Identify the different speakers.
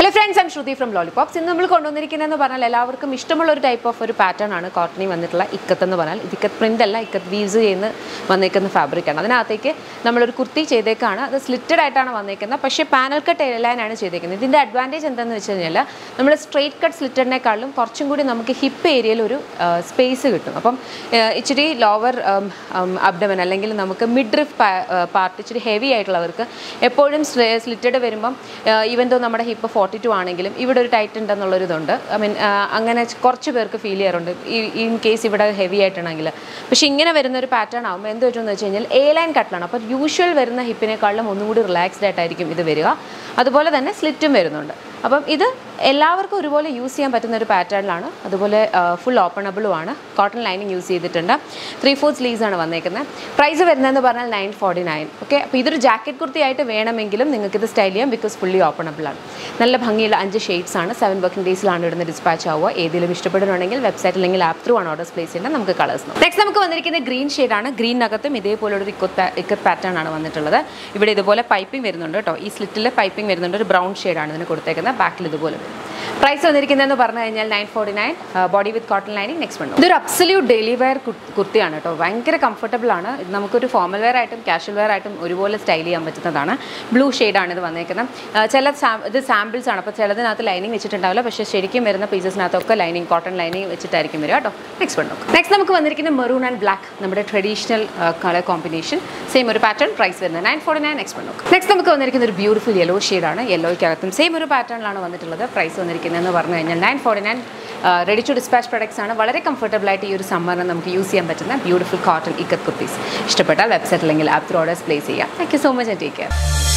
Speaker 1: Hello friends, I'm Shruti from Lollipops. In the Kondonikina Banal, Mishtamal type of a pattern on a cottony vanilla, Ikkath and the Banal, Ikkath print, Ikkath weaves in the Vanekan fabric. And then I take number Kurti Chedekana, the slitted itana Vanekana, Pasha panel cut line and Chedekan. In the advantage and then the Chanella, number straight cut slitted neck column, Korchungu Namaki hip area space. It's lower abdomen, Namaka midriff part, it's heavy at Lavarka, a podium slitted a verimum, even though number hip 42 ആണെങ്കിലും ഇവിടെ ഒരു tight ഉണ്ടെന്നുള്ളൊരു ഇതുണ്ട് I mean അങ്ങനെ കുറച്ച് പേർക്ക് feel ചെയ്യാറുണ്ട് in case ഇവിടെ heavy ആയിട്ടാണെങ്കിൽ പക്ഷേ ഇങ്ങനെ വരുന്ന ഒരു പാറ്റേൺ ആവുമ്പോൾ എന്ത് പറ്റുമെന്ന് വെച്ച് കഴിഞ്ഞാൽ എ ലൈൻ കട്ടിലാണ് അപ്പോൾ യൂഷ്വൽ വരുന്ന ഹിപ്പിനേക്കാളും ഒന്നും കൂടി റിലാക്സ്ഡ് ആയിട്ടായിരിക്കും ഇത് വരിക അതുപോലെ തന്നെ സ്ലിറ്റും വരുന്നുണ്ട് അപ്പം ഇത് എല്ലാവർക്കും ഒരുപോലെ യൂസ് ചെയ്യാൻ പറ്റുന്ന ഒരു പാറ്റേണിലാണ് അതുപോലെ ഫുൾ ഓപ്പണബിളും ആണ് കോട്ടൺ ലൈനിങ് യൂസ് ചെയ്തിട്ടുണ്ട് 3/4 സ്ലീവ്സ് ആണ് വന്നേക്കുന്നത് പ്രൈസ് വരുന്നതെന്ന് പറഞ്ഞാൽ 949 ഓക്കെ അപ്പോൾ ഇതൊരു ജാക്കറ്റ് കുർത്തി ആയിട്ട് വേണമെങ്കിലും നിങ്ങൾക്ക് ഇത് സ്റ്റൈൽ ചെയ്യാം ബിക്കോസ് ഫുള്ളി ഓപ്പണബിൾ ആണ് നല്ല ഭംഗിയുള്ള 5 ഷെയ്ഡ്സ് ആണ് 7 വർക്കിംഗ് ഡേയ്സിലാണ് ഇടുന്ന ഡിസ്പാച്ച് ആവുക ഏതെങ്കിലും ഇഷ്ടപ്പെടുന്നുണ്ടെങ്കിൽ വെബ്സൈറ്റ് അല്ലെങ്കിൽ ആപ്പ് ത്രൂ ആണ് ഓർഡേഴ്സ് പ്ലേസ് ചെയ്യേണ്ടത് നമുക്ക് കളേഴ്സ് നോക്കാം നെക്സ്റ്റ് നമുക്ക് വന്നിരിക്കുന്നത് ഗ്രീൻ ഷെയ്ഡാണ് ഗ്രീനകത്തും ഇതേപോലെ ഒരു ഇക്കത്ത് പാറ്റേൺ ആണ് വന്നിട്ടുള്ളത് ഇവിടെ ഇതുപോലെ പൈപ്പിംഗ് വരുന്നുണ്ട് കേട്ടോ ഈ സ്ലിറ്റിൽ പൈപ്പിംഗ് വരുന്നുണ്ട് ഒരു ബ്രൗൺ ഷെയ്ഡാണ് ഇതിന് കൊടുത്തേക്കുന്നത് ബാക്കിൽ ഇതുപോലെ പ്രൈസ് വന്നിരിക്കുന്നതെന്ന് പറഞ്ഞു കഴിഞ്ഞാൽ 949 body with cotton lining next one ഇതൊരു അബ്സല്യൂട്ട് ഡെയിലി വെയർ കുർത്തിയാണ് കേട്ടോ ഭയങ്കര കംഫർട്ടബിൾ ആണ് ഇത് നമുക്കൊരു ഫോർമൽ വെയർ ആയിട്ടും കാഷ്വൽ വെയർ ആയിട്ടും ഒരുപോലെ സ്റ്റൈൽ ചെയ്യാൻ പറ്റുന്നതാണ് ബ്ലൂ ഷെയ്ഡാണ് ഇത് വന്നേക്കുന്നത് ഇത് സാമ്പിൾസ് ആണ് അപ്പോൾ ചിലതിനകത്ത് ലൈനിങ് വെച്ചിട്ടുണ്ടാവില്ല പക്ഷേ ശരിക്കും വരുന്ന പീസസിനകത്തൊക്കെ ലൈനിങ് കോട്ടൺ ലൈനിങ് വെച്ചിട്ടായിരിക്കും വരിക കേട്ടോ നെക്സ്റ്റ് വൺ നോക്കാം നെക്സ്റ്റ് നമുക്ക് വന്നിരിക്കുന്ന മെറൂൺ ആൻഡ് ബ്ലാക്ക് നമ്മുടെ ട്രഡീഷണൽ കളർ കോമ്പിനേഷൻ സെയിം ഒരു പാറ്റേൺ പ്രൈസ് വരുന്നത് 949 നെക്സ്റ്റ് വൺ നോക്കാം നെക്സ്റ്റ് നമുക്ക് വന്നിരിക്കുന്ന ഒരു ബ്യൂട്ടിഫുൾ യെല്ലോ ഷെയ്ഡാണ് യെല്ലോയ്ക്കകത്തും സെയിം ഒരു പാറ്റേണിലാണ് വന്നിട്ടുള്ളത് പ്രൈസ് വന്നിരിക്കുന്നതെന്ന് പറഞ്ഞു കഴിഞ്ഞാൽ 949 റെഡി ടു ഡിസ്പാച്ച് പ്രൊഡക്ട്സ് ആണ് വളരെ കംഫർട്ടബിൾ ആയിട്ട് ഈ ഒരു സമ്മറിന് നമുക്ക് യൂസ് ചെയ്യാൻ പറ്റുന്ന ബ്യൂട്ടിഫുൾ കോട്ടൺ ഇക്കത്ത് കുർത്തീസ് ഇഷ്ടപ്പെട്ടാൽ വെബ്സൈറ്റ് അല്ലെങ്കിൽ ആപ്പ് ത്രൂ ഓർഡേഴ്സ് പ്ലേസ് ചെയ്യാം thank you so much and take care